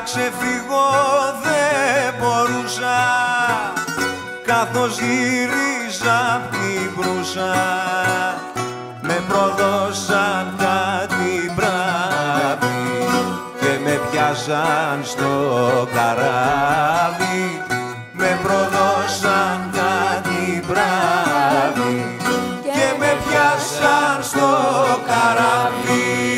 ξεφύγω δεν μπορούσα, καθώς γύριζα απ' την Προύσα. Με προδώσαν κάτι μπράβοι και με πιάσαν στο καράβι. Με προδώσαν κάτι μπράβοι και με πιάσαν στο καράβι.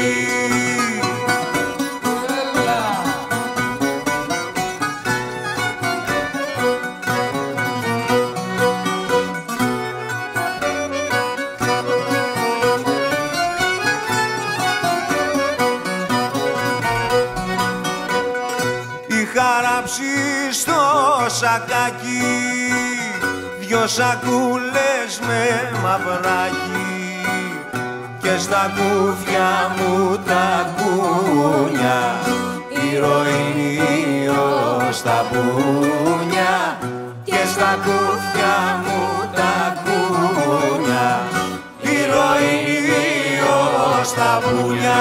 Στο σακάκι δυο σακούλες με μαυράκι και στα κούφια μου τα κούνια ηρωίνη ως τα πούνια και στα κούφια μου τα κούνια ηρωίνη ως τα πούνια.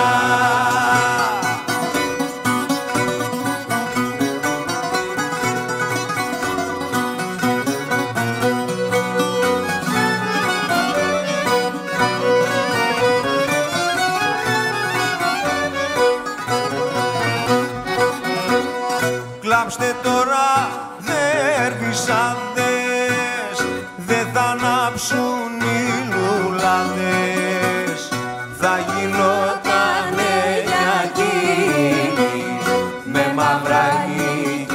Κλάψτε τώρα δερβισάδες, δεν θα ανάψουν οι λουλάδες. Θα γινότανε για εκείνη με μαυράκι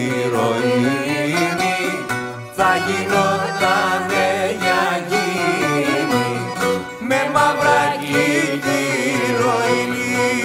ηρωίνη. Θα γινότανε για εκείνη με μαυράκι ηρωίνη.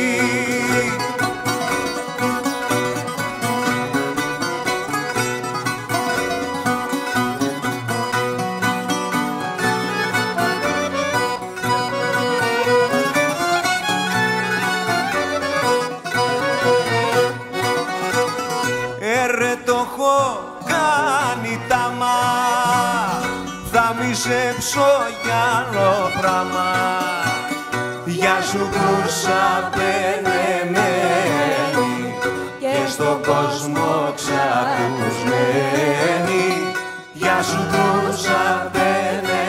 Κάνει τάμα, θα μισέψω κι άλλο πράμα. Γεια σου Προύσα πενεμένη και στον κόσμο ξακουσμένη. Γεια σου Προύσα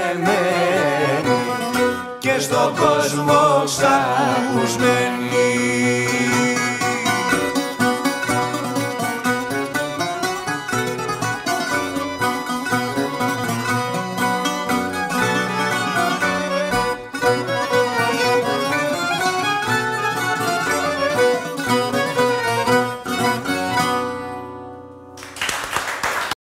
πενεμένη και στον κόσμο ξακουσμένη.